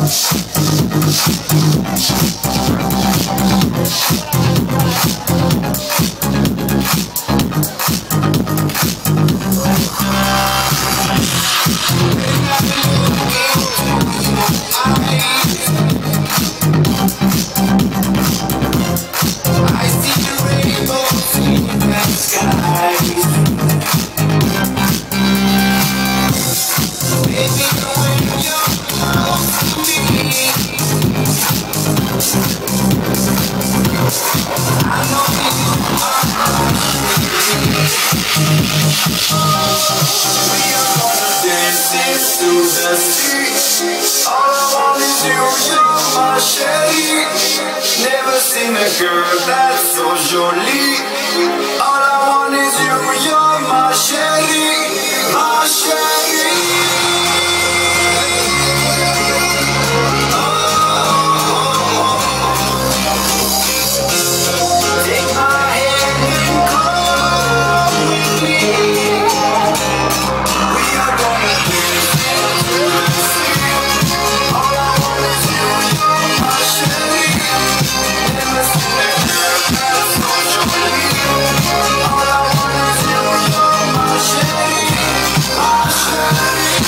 Never seen a girl that's so jolie. All I want is you, you're my chérie, my chérie. Take my hand and come with me. We are gonna dance into the sea. All I want is you, you're my chérie. Never seen a girl that's so jolie. All I want is you, you're my chérie, my chérie.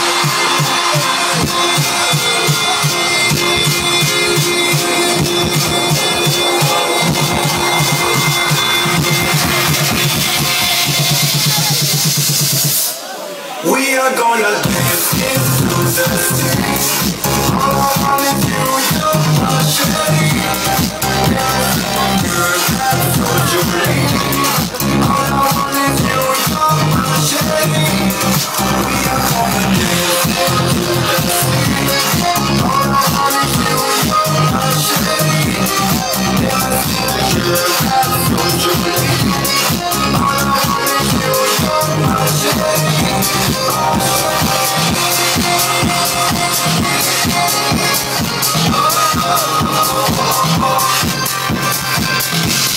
We are gonna dance into the sea. All I want is you, you're my chérie. Girl, that's so jolie. All I want is you, you're my chérie. We are gonna dance into the sea. All I want is you, you're my chérie. Never seen a girl that's so jolie. All I want is you, you're my chérie.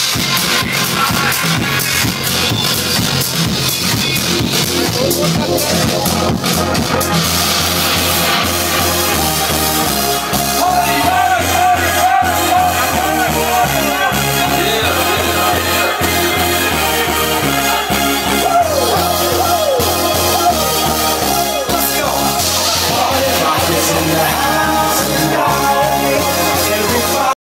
Oh,